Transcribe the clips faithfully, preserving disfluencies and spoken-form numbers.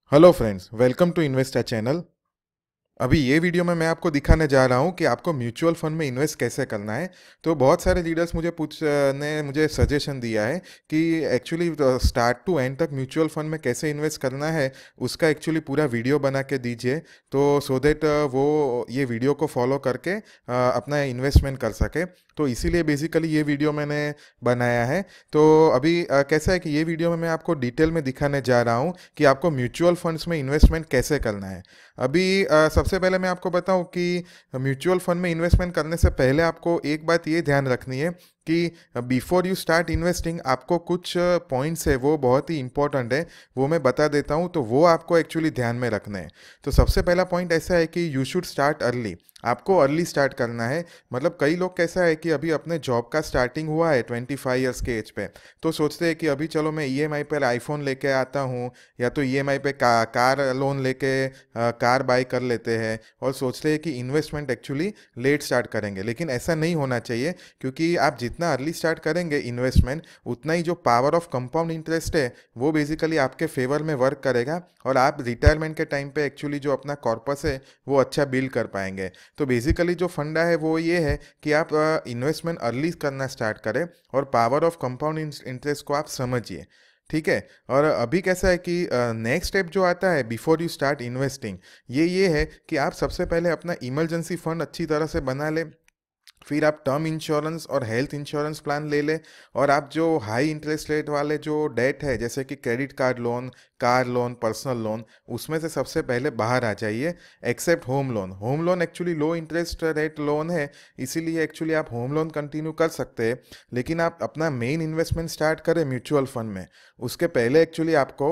Hello friends, welcome to investor channel. अभी ये video में मैं आपको दिखाने जा रहा हूँ कि आपको म्यूचुअल फंड में इन्वेस्ट कैसे करना है। तो बहुत सारे लीडर्स मुझे पूछ ने मुझे सजेशन दिया है कि एक्चुअली स्टार्ट टू एंड तक म्यूचुअल फंड में कैसे इन्वेस्ट करना है, उसका एक्चुअली पूरा वीडियो बना के दीजिए, तो सो दैट वो ये वीडियो को फॉलो करके अ, अपना इन्वेस्टमेंट कर सके। तो इसीलिए बेसिकली ये वीडियो मैंने बनाया है। तो अभी अ, कैसा है कि ये वीडियो में मैं आपको डिटेल में दिखाने जा रहा हूँ कि आपको म्यूचुअल फंड्स में इन्वेस्टमेंट कैसे करना है। अभी अ, सबसे पहले मैं आपको बताऊं कि म्यूचुअल फंड में इन्वेस्टमेंट करने से पहले आपको एक बात ये ध्यान रखनी है कि बिफोर यू स्टार्ट इन्वेस्टिंग आपको कुछ पॉइंट्स है वो बहुत ही इंपॉर्टेंट है, वो मैं बता देता हूँ, तो वो आपको एक्चुअली ध्यान में रखना है। तो सबसे पहला पॉइंट ऐसा है कि यू शुड स्टार्ट अर्ली। आपको अर्ली स्टार्ट करना है। मतलब कई लोग कैसा है कि अभी अपने जॉब का स्टार्टिंग हुआ है ट्वेंटी फाइव ईयर्स के एज पे, तो सोचते हैं कि अभी चलो मैं ईएमआई पर आईफोन लेके आता हूँ, या तो ईएमआई पे का, कार लोन लेके अ, कार बाय कर लेते हैं और सोचते हैं कि इन्वेस्टमेंट एक्चुअली लेट स्टार्ट करेंगे। लेकिन ऐसा नहीं होना चाहिए, क्योंकि आप जितना अर्ली स्टार्ट करेंगे इन्वेस्टमेंट, उतना ही जो पावर ऑफ कंपाउंड इंटरेस्ट है वो बेसिकली आपके फेवर में वर्क करेगा, और आप रिटायरमेंट के टाइम पे एक्चुअली जो अपना कॉर्पस है वो अच्छा बिल्ड कर पाएंगे। तो बेसिकली जो फंडा है वो ये है कि आप इन्वेस्टमेंट अर्ली करना स्टार्ट करें और पावर ऑफ कंपाउंड इंटरेस्ट को आप समझिए। ठीक है। और अभी कैसा है कि नेक्स्ट स्टेप जो आता है बिफोर यू स्टार्ट इन्वेस्टिंग, ये ये है कि आप सबसे पहले अपना इमरजेंसी फंड अच्छी तरह से बना लें। फिर आप टर्म इंश्योरेंस और हेल्थ इंश्योरेंस प्लान ले लें, और आप जो हाई इंटरेस्ट रेट वाले जो डेट है जैसे कि credit card loan, car loan, personal loan, उसमें से सबसे पहले बाहर आ जाइए। Except home loan. Home loan actually low interest rate loan है, इसीलिए एक्चुअली आप होम लोन कंटिन्यू कर सकते हैं। लेकिन आप अपना मेन इन्वेस्टमेंट स्टार्ट करें म्यूचुअल फंड में, उसके पहले एक्चुअली आपको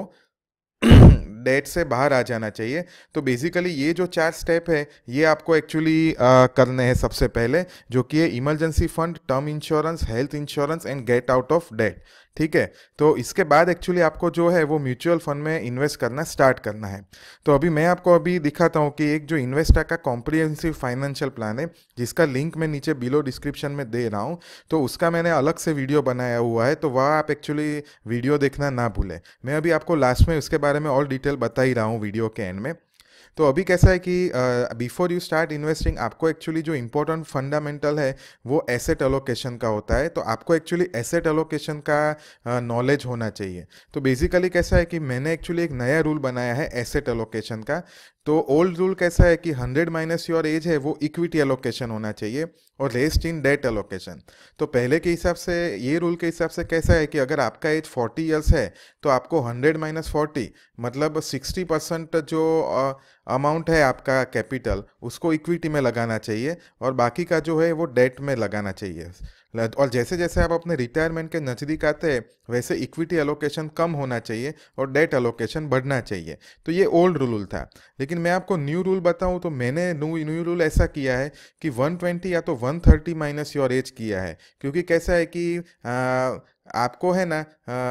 डेट से बाहर आ जाना चाहिए। तो बेसिकली ये जो चार स्टेप है ये आपको एक्चुअली करने हैं सबसे पहले, जो कि है emergency fund, term insurance, health insurance and get out of debt. ठीक है। तो इसके बाद एक्चुअली आपको जो है वो म्यूचुअल फंड में इन्वेस्ट करना स्टार्ट करना है। तो अभी मैं आपको अभी दिखाता हूँ कि एक जो इन्वेस्टा का कॉम्प्रिहेंसिव फाइनेंशियल प्लान है, जिसका लिंक मैं नीचे बिलो डिस्क्रिप्शन में दे रहा हूँ, तो उसका मैंने अलग से वीडियो बनाया हुआ है, तो वह आप एक्चुअली वीडियो देखना ना भूलें। मैं अभी आपको लास्ट में उसके बारे में और डिटेल बता ही रहा हूँ वीडियो के एंड में। तो अभी कैसा है कि बिफोर यू स्टार्ट इन्वेस्टिंग आपको एक्चुअली जो इंपॉर्टेंट फंडामेंटल है वो एसेट एलोकेशन का होता है। तो आपको एक्चुअली एसेट एलोकेशन का नॉलेज होना चाहिए। तो बेसिकली कैसा है कि मैंने एक्चुअली एक नया रूल बनाया है एसेट एलोकेशन का। तो ओल्ड रूल कैसा है कि हंड्रेड माइनस योर एज है वो इक्विटी एलोकेशन होना चाहिए, और रेस्ट इन डेट एलोकेशन। तो पहले के हिसाब से, ये रूल के हिसाब से कैसा है कि अगर आपका एज फोर्टी ईयर्स है तो आपको हंड्रेड माइनस फोर्टी मतलब सिक्सटी परसेंट जो अमाउंट है आपका कैपिटल उसको इक्विटी में लगाना चाहिए, और बाकी का जो है वो डेट में लगाना चाहिए। और जैसे जैसे आप अपने रिटायरमेंट के नज़दीक आते हैं वैसे इक्विटी एलोकेशन कम होना चाहिए और डेट एलोकेशन बढ़ना चाहिए। तो ये ओल्ड रूल था। लेकिन मैं आपको न्यू रूल बताऊं तो मैंने न्यू न्यू रूल ऐसा किया है कि वन ट्वेंटी या तो one thirty minus your age किया है। क्योंकि कैसा है कि आ, आपको है ना,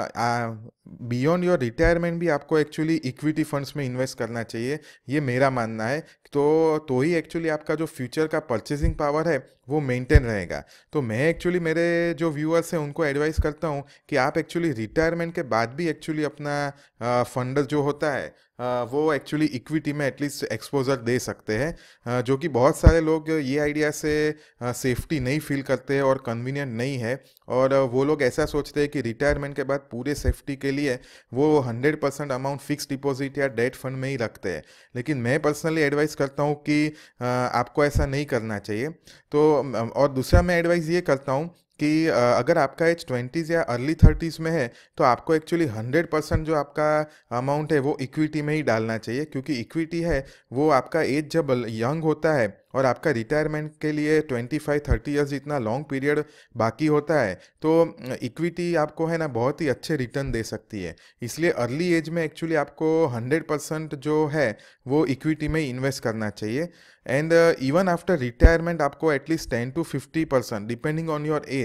बियॉन्ड योर रिटायरमेंट भी आपको एक्चुअली इक्विटी फंड्स में इन्वेस्ट करना चाहिए, ये मेरा मानना है। तो तो ही एक्चुअली आपका जो फ्यूचर का परचेसिंग पावर है वो मेंटेन रहेगा। तो मैं एक्चुअली मेरे जो व्यूअर्स हैं उनको एडवाइस करता हूँ कि आप एक्चुअली रिटायरमेंट के बाद भी एक्चुअली अपना फंड जो होता है अ, वो एक्चुअली इक्विटी में एटलीस्ट एक्सपोजर दे सकते हैं, अ, जो कि बहुत सारे लोग ये आइडिया से सेफ्टी नहीं फील करते हैं और कन्वीनियंट नहीं है। और वो लोग ऐसा सोचते हैं कि रिटायरमेंट के बाद पूरे सेफ्टी के लिए वो hundred percent amount fixed deposit या डेट फंड में ही रखते हैं। लेकिन मैं पर्सनली एडवाइस करता हूँ कि अ, आपको ऐसा नहीं करना चाहिए। तो अम, और दूसरा मैं एडवाइस ये करता हूँ कि अ, अगर आपका एज ट्वेंटीज़ या अर्ली थर्टीज़ में है तो आपको एक्चुअली हंड्रेड परसेंट जो आपका अमाउंट है वो इक्विटी में ही डालना चाहिए, क्योंकि इक्विटी है वो आपका एज जब यंग होता है और आपका रिटायरमेंट के लिए ट्वेंटी फाइव थर्टी ईयर्स जितना लॉन्ग पीरियड बाकी होता है, तो इक्विटी आपको है ना बहुत ही अच्छे रिटर्न दे सकती है। इसलिए अर्ली एज में एक्चुअली आपको हंड्रेड परसेंट जो है वो इक्विटी में इन्वेस्ट करना चाहिए। एंड इवन आफ्टर रिटायरमेंट आपको at least ten to fifty percent depending on your age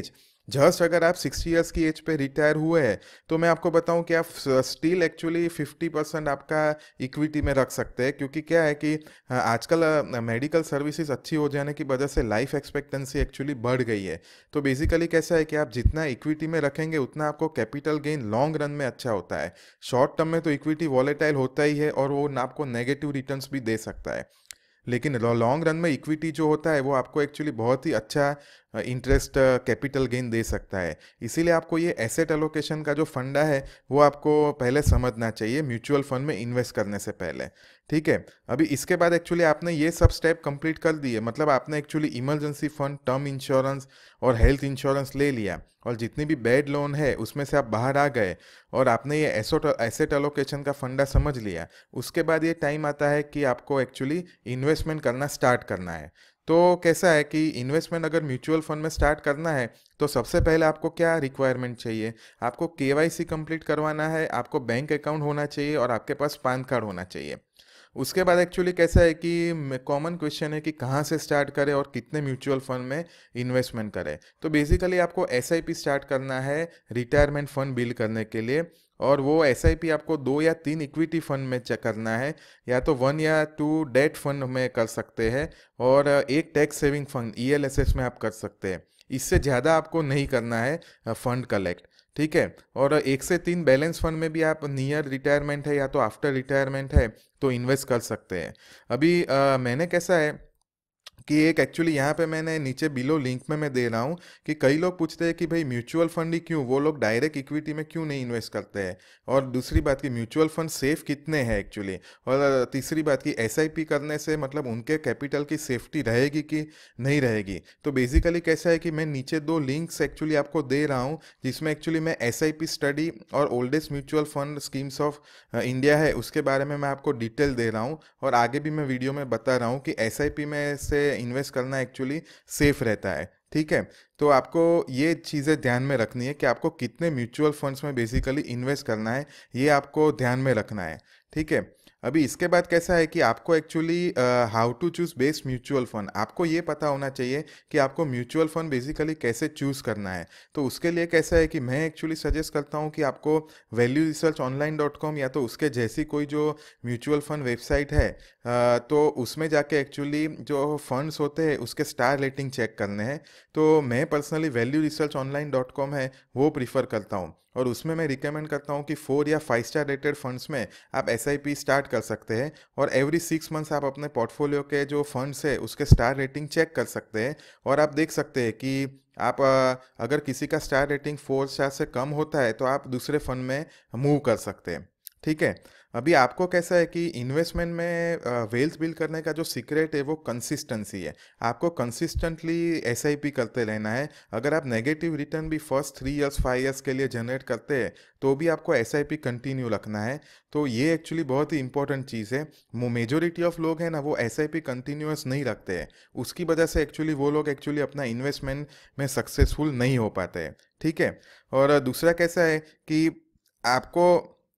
just अगर आप सिक्सटी ईयर्स की एज पे रिटायर हुए हैं तो मैं आपको बताऊं कि आप स्टिल एक्चुअली फिफ्टी परसेंट आपका इक्विटी में रख सकते हैं, क्योंकि क्या है कि अ, आजकल मेडिकल सर्विसेज अच्छी हो जाने की वजह से लाइफ एक्सपेक्टेंसी एक्चुअली बढ़ गई है। तो बेसिकली कैसा है कि आप जितना इक्विटी में रखेंगे उतना आपको कैपिटल गेन लॉन्ग रन में अच्छा होता है। शॉर्ट टर्म में तो इक्विटी वॉलेटाइल होता ही है और वो आपको नेगेटिव रिटर्न्स भी दे सकता है, लेकिन लॉन्ग रन में इक्विटी जो होता है वो आपको एक्चुअली बहुत ही अच्छा इंटरेस्ट कैपिटल गेन दे सकता है। इसीलिए आपको ये एसेट एलोकेशन का जो फंडा है वो आपको पहले समझना चाहिए म्यूचुअल फंड में इन्वेस्ट करने से पहले। ठीक है, अभी इसके बाद एक्चुअली आपने ये सब स्टेप कंप्लीट कर दिए, मतलब आपने actually emergency fund, term insurance और हेल्थ इंश्योरेंस ले लिया और जितनी भी बैड लोन है उसमें से आप बाहर आ गए और आपने ये एसेट एसेट एलोकेशन का फंडा समझ लिया। उसके बाद ये टाइम आता है कि आपको एक्चुअली इन्वेस्टमेंट करना स्टार्ट करना है। तो कैसा है कि इन्वेस्टमेंट अगर म्यूचुअल फंड में स्टार्ट करना है तो सबसे पहले आपको क्या रिक्वायरमेंट चाहिए, आपको केवाईसी कंप्लीट करवाना है, आपको बैंक अकाउंट होना चाहिए और आपके पास पैन कार्ड होना चाहिए। उसके बाद एक्चुअली कैसा है कि कॉमन क्वेश्चन है कि कहाँ से स्टार्ट करें और कितने म्यूचुअल फंड में इन्वेस्टमेंट करें। तो बेसिकली आपको एसआईपी स्टार्ट करना है रिटायरमेंट फंड बिल्ड करने के लिए, और वो एसआईपी आपको दो या तीन इक्विटी फंड में चेक करना है, या तो वन या टू डेट फंड में कर सकते हैं और एक टैक्स सेविंग फंड ईएलएसएस में आप कर सकते हैं। इससे ज़्यादा आपको नहीं करना है फंड कलेक्ट। ठीक है, और एक से तीन बैलेंस फंड में भी आप नियर रिटायरमेंट है या तो आफ्टर रिटायरमेंट है तो इन्वेस्ट कर सकते हैं। अभी अ, मैंने कैसा है कि एक एक्चुअली यहाँ पे मैंने नीचे बिलो लिंक में मैं दे रहा हूँ कि कई लोग पूछते हैं कि भाई म्यूचुअल फंड ही क्यों, वो लोग डायरेक्ट इक्विटी में क्यों नहीं इन्वेस्ट करते हैं, और दूसरी बात कि म्यूचुअल फंड सेफ कितने हैं एक्चुअली, और तीसरी बात कि एसआईपी करने से मतलब उनके कैपिटल की सेफ्टी रहेगी कि नहीं रहेगी। तो बेसिकली कैसा है कि मैं नीचे दो लिंक्स एक्चुअली आपको दे रहा हूँ जिसमें एक्चुअली मैं एसआईपी स्टडी और oldest mutual fund schemes of India है उसके बारे में मैं आपको डिटेल दे रहा हूँ, और आगे भी मैं वीडियो में बता रहा हूँ कि एसआईपी में से इन्वेस्ट करना एक्चुअली सेफ रहता है। ठीक है, तो आपको ये चीज़ें ध्यान में रखनी है कि आपको कितने म्यूचुअल फंड्स में बेसिकली इन्वेस्ट करना है, ये आपको ध्यान में रखना है। ठीक है, अभी इसके बाद कैसा है कि आपको actually how to choose best mutual fund, आपको ये पता होना चाहिए कि आपको म्यूचुअल फंड बेसिकली कैसे चूज़ करना है। तो उसके लिए कैसा है कि मैं एक्चुअली सजेस्ट करता हूँ कि आपको value research online dot com या तो उसके जैसी कोई जो म्यूचुअल फंड वेबसाइट है अ, तो उसमें जाके एक्चुअली जो फंड्स होते हैं उसके स्टार रेटिंग चेक करने हैं। तो मैं personally value research online dot com है वो प्रीफर करता हूँ, और उसमें मैं रिकमेंड करता हूँ कि फोर या फाइव स्टार रेटेड फंड्स में आप एसआईपी स्टार्ट कर सकते हैं, और एवरी सिक्स मंथ्स आप अपने पोर्टफोलियो के जो फंड्स है उसके स्टार रेटिंग चेक कर सकते हैं, और आप देख सकते हैं कि आप अ, अगर किसी का स्टार रेटिंग फोर स्टार से कम होता है तो आप दूसरे फंड में मूव कर सकते हैं। ठीक है, अभी आपको कैसा है कि इन्वेस्टमेंट में वेल्थ बिल्ड करने का जो सीक्रेट है वो कंसिस्टेंसी है। आपको कंसिस्टेंटली एसआईपी करते रहना है। अगर आप नेगेटिव रिटर्न भी first three years five years के लिए जनरेट करते हैं तो भी आपको एसआईपी कंटिन्यू रखना है। तो ये एक्चुअली बहुत ही इंपॉर्टेंट चीज़ है। मेजोरिटी ऑफ लोग हैं ना वो एसआईपी कंटिन्यूअस नहीं रखते हैं, उसकी वजह से एक्चुअली वो लोग एक्चुअली अपना इन्वेस्टमेंट में सक्सेसफुल नहीं हो पाते हैं। ठीक है, और दूसरा कैसा है कि आपको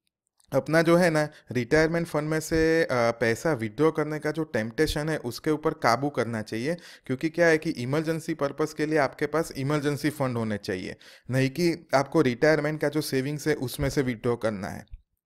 अपना जो है ना रिटायरमेंट फंड में से अ, पैसा विड्रॉ करने का जो टेम्पटेशन है उसके ऊपर काबू करना चाहिए, क्योंकि क्या है कि इमरजेंसी पर्पस के लिए आपके पास इमरजेंसी फंड होने चाहिए, नहीं कि आपको रिटायरमेंट का जो सेविंग्स है उसमें से विड्रॉ करना है।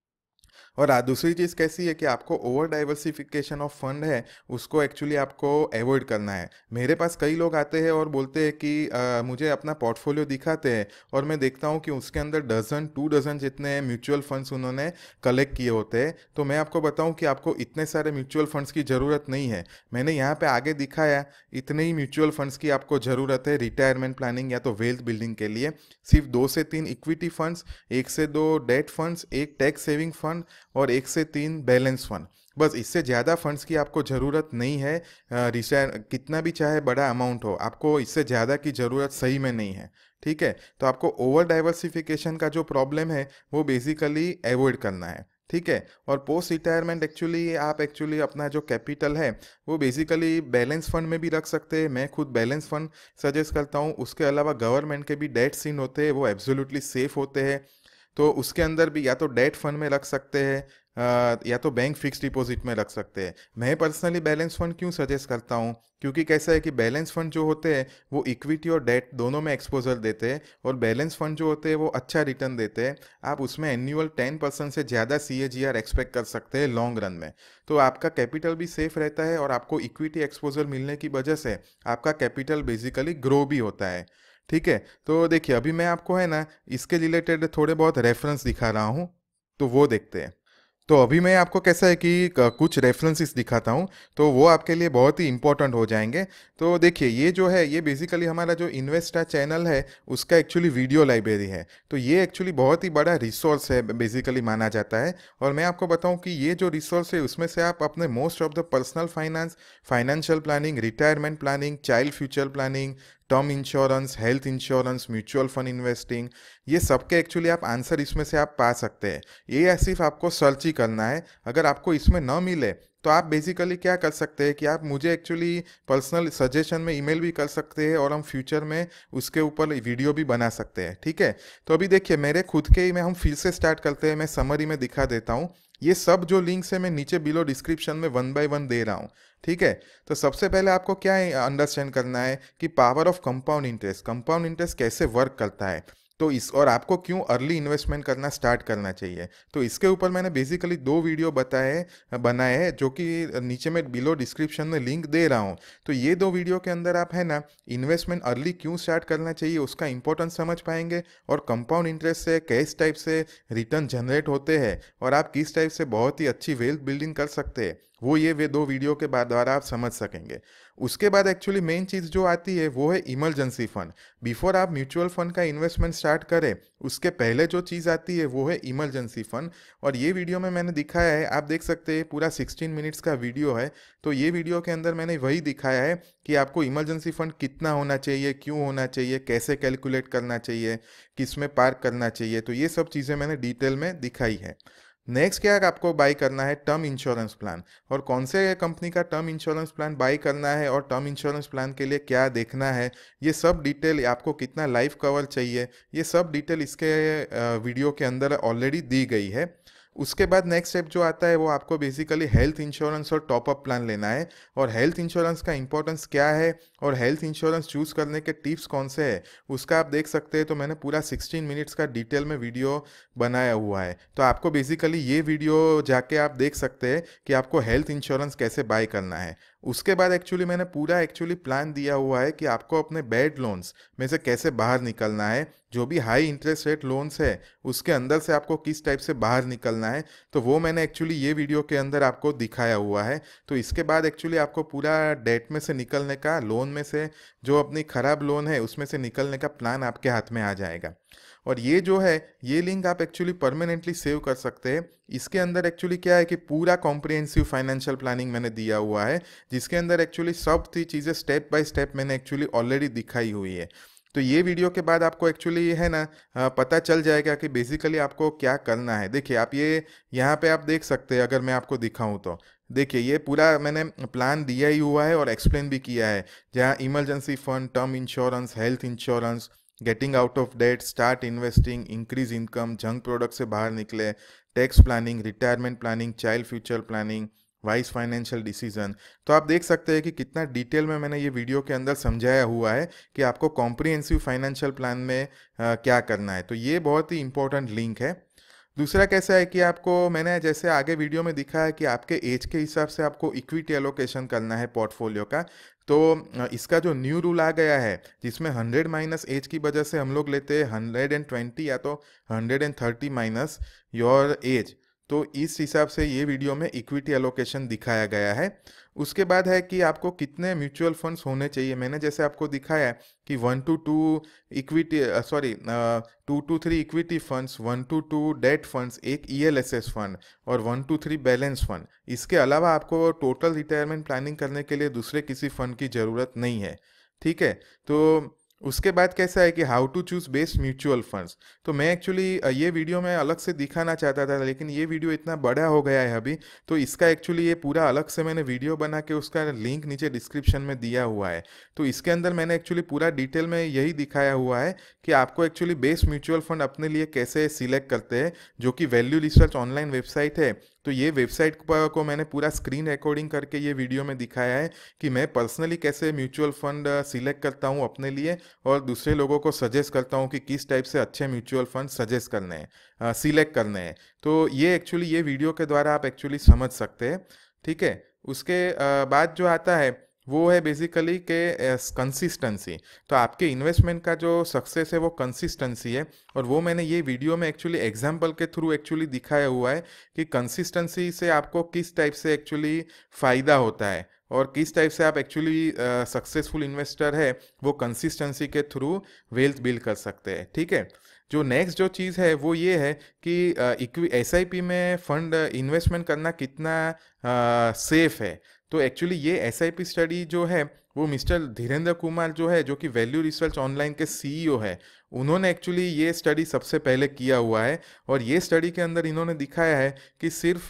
और आ, दूसरी चीज़ कैसी है कि आपको ओवर डाइवर्सिफिकेशन ऑफ फंड है उसको एक्चुअली आपको अवॉइड करना है। मेरे पास कई लोग आते हैं और बोलते हैं कि आ, मुझे अपना पोर्टफोलियो दिखाते हैं और मैं देखता हूँ कि उसके अंदर डजन टू डजन जितने म्यूचुअल फंड्स उन्होंने कलेक्ट किए होते हैं। तो मैं आपको बताऊँ कि आपको इतने सारे म्यूचुअल फंड्स की ज़रूरत नहीं है। मैंने यहाँ पे आगे दिखाया इतने ही म्यूचुअल फंड्स की आपको ज़रूरत है रिटायरमेंट प्लानिंग या तो वेल्थ बिल्डिंग के लिए। सिर्फ दो से तीन इक्विटी फंड्स, एक से दो डेट फंड्स, एक टैक्स सेविंग फंड और एक से तीन बैलेंस फंड, बस इससे ज़्यादा फंड्स की आपको ज़रूरत नहीं है। रिटायर कितना भी चाहे बड़ा अमाउंट हो, आपको इससे ज़्यादा की ज़रूरत सही में नहीं है। ठीक है, तो आपको ओवर डाइवर्सिफिकेशन का जो प्रॉब्लम है वो बेसिकली अवॉइड करना है। ठीक है, और पोस्ट रिटायरमेंट एक्चुअली आप एक्चुअली अपना जो कैपिटल है वो बेसिकली बैलेंस फंड में भी रख सकते हैं। मैं खुद बैलेंस फंड सजेस्ट करता हूँ। उसके अलावा गवर्नमेंट के भी डेट सीन होते हैं वो एब्सोल्युटली सेफ होते हैं, तो उसके अंदर भी या तो डेट फंड में रख सकते हैं अ, या तो बैंक फिक्स डिपॉजिट में रख सकते हैं। मैं पर्सनली बैलेंस फंड क्यों सजेस्ट करता हूँ, क्योंकि कैसा है कि बैलेंस फंड जो होते हैं वो इक्विटी और डेट दोनों में एक्सपोजर देते हैं, और बैलेंस फंड जो होते हैं वो अच्छा रिटर्न देते हैं। आप उसमें एनुअल टेन परसेंट से ज़्यादा सी ए जी आर एक्सपेक्ट कर सकते हैं लॉन्ग रन में। तो आपका कैपिटल भी सेफ रहता है, और आपको इक्विटी एक्सपोजर मिलने की वजह से आपका कैपिटल बेसिकली ग्रो भी होता है। ठीक है, तो देखिए अभी मैं आपको है ना इसके रिलेटेड थोड़े बहुत रेफरेंस दिखा रहा हूँ, तो वो देखते हैं। तो अभी मैं आपको कैसा है कि क- कुछ रेफरेंसेस दिखाता हूँ, तो वो आपके लिए बहुत ही इंपॉर्टेंट हो जाएंगे। तो देखिए ये जो है ये बेसिकली हमारा जो इन्वेस्टा चैनल है उसका एक्चुअली वीडियो लाइब्रेरी है। तो ये एक्चुअली बहुत ही बड़ा रिसोर्स है बेसिकली माना जाता है। और मैं आपको बताऊं कि ये जो रिसोर्स है उसमें से आप अपने most of the personal finance, financial planning, retirement planning, child future planning, term insurance, health insurance, mutual fund investing, ये सबके एक्चुअली आप आंसर इसमें से आप पा सकते हैं। ये सिर्फ आपको सर्च ही करना है। अगर आपको इसमें न मिले तो आप बेसिकली क्या कर सकते हैं कि आप मुझे एक्चुअली पर्सनल सजेशन में ईमेल भी कर सकते हैं, और हम फ्यूचर में उसके ऊपर वीडियो भी बना सकते हैं। ठीक है, तो अभी देखिए मेरे खुद के ही में हम फिर से स्टार्ट करते हैं। मैं समरी में दिखा देता हूँ। ये सब जो लिंक्स है मैं नीचे बिलो डिस्क्रिप्शन में वन बाय वन दे रहा हूँ। ठीक है, तो सबसे पहले आपको क्या अंडरस्टैंड करना है कि power of compound interest, compound interest कैसे वर्क करता है, तो इस और आपको क्यों अर्ली इन्वेस्टमेंट करना स्टार्ट करना चाहिए। तो इसके ऊपर मैंने बेसिकली दो वीडियो बताए बनाए हैं, जो कि नीचे में बिलो डिस्क्रिप्शन में लिंक दे रहा हूँ। तो ये दो वीडियो के अंदर आप है ना इन्वेस्टमेंट अर्ली क्यों स्टार्ट करना चाहिए उसका इंपॉर्टेंस समझ पाएंगे, और कंपाउंड इंटरेस्ट से किस टाइप से रिटर्न जनरेट होते हैं, और आप किस टाइप से बहुत ही अच्छी वेल्थ बिल्डिंग कर सकते हैं, वो ये वे दो वीडियो के बाद द्वारा आप समझ सकेंगे। उसके बाद एक्चुअली मेन चीज़ जो आती है वो है इमरजेंसी फंड। बिफोर आप म्यूचुअल फंड का इन्वेस्टमेंट स्टार्ट करें उसके पहले जो चीज़ आती है वो है इमरजेंसी फंड। और ये वीडियो में मैंने दिखाया है, आप देख सकते हैं पूरा सिक्सटीन मिनट्स का वीडियो है। तो ये वीडियो के अंदर मैंने वही दिखाया है कि आपको इमरजेंसी फंड कितना होना चाहिए, क्यों होना चाहिए, कैसे कैलकुलेट करना चाहिए, किस में पार्क करना चाहिए। तो ये सब चीज़ें मैंने डिटेल में दिखाई है। नेक्स्ट क्या है, आपको बाई करना है टर्म इंश्योरेंस प्लान, और कौन से कंपनी का टर्म इंश्योरेंस प्लान बाई करना है, और टर्म इंश्योरेंस प्लान के लिए क्या देखना है, ये सब डिटेल, आपको कितना लाइफ कवर चाहिए, ये सब डिटेल इसके वीडियो के अंदर ऑलरेडी दी गई है। उसके बाद नेक्स्ट स्टेप जो आता है वो आपको बेसिकली हेल्थ इंश्योरेंस और टॉपअप प्लान लेना है, और हेल्थ इंश्योरेंस का इंपॉर्टेंस क्या है और हेल्थ इंश्योरेंस चूज़ करने के टिप्स कौन से हैं उसका आप देख सकते हैं। तो मैंने पूरा सिक्सटीन मिनट्स का डिटेल में वीडियो बनाया हुआ है। तो आपको बेसिकली ये वीडियो जाके आप देख सकते हैं कि आपको हेल्थ इंश्योरेंस कैसे बाय करना है। उसके बाद एक्चुअली मैंने पूरा एक्चुअली प्लान दिया हुआ है कि आपको अपने बैड लोन्स में से कैसे बाहर निकलना है, जो भी हाई इंटरेस्ट रेट लोन्स है उसके अंदर से आपको किस टाइप से बाहर निकलना है। तो वो मैंने एक्चुअली ये वीडियो के अंदर आपको दिखाया हुआ है। तो इसके बाद एक्चुअली आपको पूरा डेट में से निकलने का, लोन में से जो अपनी ख़राब लोन है उसमें से निकलने का प्लान आपके हाथ में आ जाएगा। और ये जो है ये लिंक आप एक्चुअली परमानेंटली सेव कर सकते हैं। इसके अंदर एक्चुअली क्या है कि पूरा कॉम्प्रिहेंसिव फाइनेंशियल प्लानिंग मैंने दिया हुआ है, जिसके अंदर एक्चुअली सब थी चीज़ें स्टेप बाय स्टेप मैंने एक्चुअली ऑलरेडी दिखाई हुई है। तो ये वीडियो के बाद आपको एक्चुअली है ना अ, पता चल जाएगा कि बेसिकली आपको क्या करना है। देखिए आप ये यहाँ पे आप देख सकते हैं, अगर मैं आपको दिखाऊं तो देखिए ये पूरा मैंने प्लान दिया ही हुआ है और एक्सप्लेन भी किया है, जहाँ emergency fund, term insurance, health insurance, getting out of debt, start investing, increase income, junk product से बाहर निकले, tax planning, retirement planning, child future planning, wise financial decision. तो आप देख सकते हैं कि कितना डिटेल में मैंने ये वीडियो के अंदर समझाया हुआ है कि आपको कॉम्प्रिहेंसिव फाइनेंशियल प्लान में आ, क्या करना है। तो ये बहुत ही इंपॉर्टेंट लिंक है। दूसरा कैसा है कि आपको मैंने जैसे आगे वीडियो में दिखा है कि आपके एज के हिसाब से आपको इक्विटी एलोकेशन करना है पोर्टफोलियो का। तो अ, इसका जो न्यू रूल आ गया है जिसमें हंड्रेड माइनस एज की वजह से हम लोग लेते हैं हंड्रेड एंड ट्वेंटी या तो hundred and thirty minus your age. तो इस हिसाब से ये वीडियो में इक्विटी एलोकेशन दिखाया गया है। उसके बाद है कि आपको कितने म्यूचुअल फंड्स होने चाहिए। मैंने जैसे आपको दिखाया है कि one to two equity sorry two to three equity funds, one to two debt funds, एक E L S S fund और one to three balance fund. इसके अलावा आपको टोटल रिटायरमेंट प्लानिंग करने के लिए दूसरे किसी फंड की ज़रूरत नहीं है। ठीक है, तो उसके बाद कैसा है कि how to choose best mutual funds. तो मैं एक्चुअली ये वीडियो में अलग से दिखाना चाहता था, लेकिन ये वीडियो इतना बड़ा हो गया है अभी, तो इसका एक्चुअली ये पूरा अलग से मैंने वीडियो बना के उसका लिंक नीचे डिस्क्रिप्शन में दिया हुआ है। तो इसके अंदर मैंने एक्चुअली पूरा डिटेल में यही दिखाया हुआ है कि आपको एक्चुअली बेस्ट म्यूचुअल फंड अपने लिए कैसे सिलेक्ट करते हैं, जो कि वैल्यू रिसर्च ऑनलाइन वेबसाइट है तो ये वेबसाइट पर को मैंने पूरा स्क्रीन रिकॉर्डिंग करके ये वीडियो में दिखाया है कि मैं पर्सनली कैसे म्यूचुअल फंड सिलेक्ट करता हूँ अपने लिए और दूसरे लोगों को सजेस्ट करता हूँ कि किस टाइप से अच्छे म्यूचुअल फंड सजेस्ट करने हैं, सिलेक्ट करने हैं। तो ये एक्चुअली ये वीडियो के द्वारा आप एक्चुअली समझ सकते हैं। ठीक है, उसके अ, बाद जो आता है वो है बेसिकली के कंसिस्टेंसी। तो आपके इन्वेस्टमेंट का जो सक्सेस है वो कंसिस्टेंसी है, और वो मैंने ये वीडियो में एक्चुअली एग्जांपल के थ्रू एक्चुअली दिखाया हुआ है कि कंसिस्टेंसी से आपको किस टाइप से एक्चुअली फ़ायदा होता है और किस टाइप से आप एक्चुअली सक्सेसफुल इन्वेस्टर है वो कंसिस्टेंसी के थ्रू वेल्थ बिल्ड कर सकते हैं। ठीक है, जो नेक्स्ट जो चीज़ है वो ये है कि इक्वी एस आई पी में फंड इन्वेस्टमेंट करना कितना सेफ है। तो एक्चुअली ये एस आई पी स्टडी जो है वो मिस्टर धीरेन्द्र कुमार जो है, जो कि वैल्यू रिसर्च ऑनलाइन के सी ई ओ है, उन्होंने एक्चुअली ये स्टडी सबसे पहले किया हुआ है। और ये स्टडी के अंदर इन्होंने दिखाया है कि सिर्फ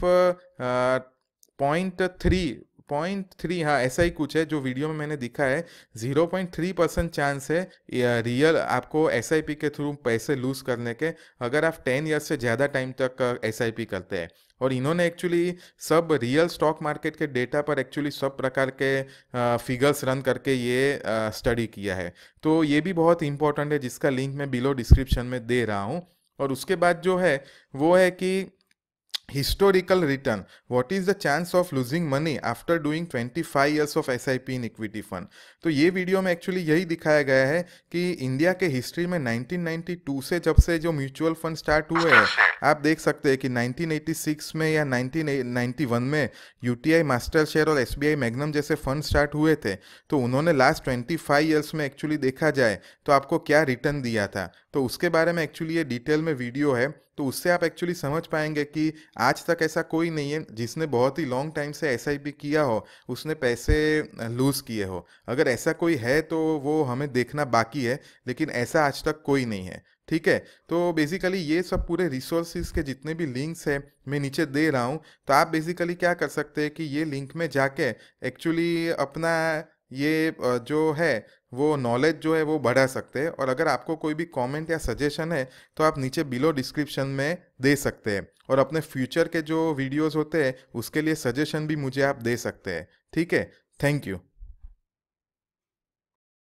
पॉइंट थ्री पॉइंट थ्री हाँ ऐसा ही कुछ है जो वीडियो में मैंने दिखा है, zero point three percent chance है रियल आपको एस आई पी के थ्रू पैसे लूज करने के, अगर आप टेन ईयर्स से ज़्यादा टाइम तक एस आई पी करते हैं। और इन्होंने एक्चुअली सब रियल स्टॉक मार्केट के डेटा पर एक्चुअली सब प्रकार के फिगर्स रन करके ये स्टडी किया है। तो ये भी बहुत इंपॉर्टेंट है, जिसका लिंक मैं बिलो डिस्क्रिप्शन में दे रहा हूँ। और उसके बाद जो है वो है कि historical return, what is the chance of losing money after doing twenty-five years of S I P in equity fund। तो ये वीडियो में एक्चुअली यही दिखाया गया है कि इंडिया के हिस्ट्री में नाइनटीन नाइंटी टू से जब से जो म्यूचुअल फंड स्टार्ट हुए हैं, आप देख सकते हैं कि नाइनटीन एटी सिक्स में या नाइनटीन नाइंटी वन में यूटीआई मास्टर शेयर और एसबीआई मैग्नम जैसे फंड स्टार्ट हुए थे। तो उन्होंने लास्ट ट्वेंटी फाइव ईयर्स में एक्चुअली देखा जाए तो आपको क्या रिटर्न दिया था, तो उसके बारे में एक्चुअली ये डिटेल में वीडियो है। तो उससे आप एक्चुअली समझ पाएंगे कि आज तक ऐसा कोई नहीं है जिसने बहुत ही लॉन्ग टाइम से एस आई पी किया हो उसने पैसे लूज़ किए हो। अगर ऐसा कोई है तो वो हमें देखना बाकी है, लेकिन ऐसा आज तक कोई नहीं है। ठीक है, तो बेसिकली ये सब पूरे रिसोर्सेज के जितने भी लिंक्स हैं मैं नीचे दे रहा हूँ। तो आप बेसिकली क्या कर सकते हैं कि ये लिंक में जाके एक्चुअली अपना ये जो है वो नॉलेज जो है वो बढ़ा सकते हैं। और अगर आपको कोई भी कमेंट या सजेशन है तो आप नीचे बिलो डिस्क्रिप्शन में दे सकते हैं, और अपने फ्यूचर के जो वीडियोस होते हैं उसके लिए सजेशन भी मुझे आप दे सकते हैं। ठीक है, थैंक यू।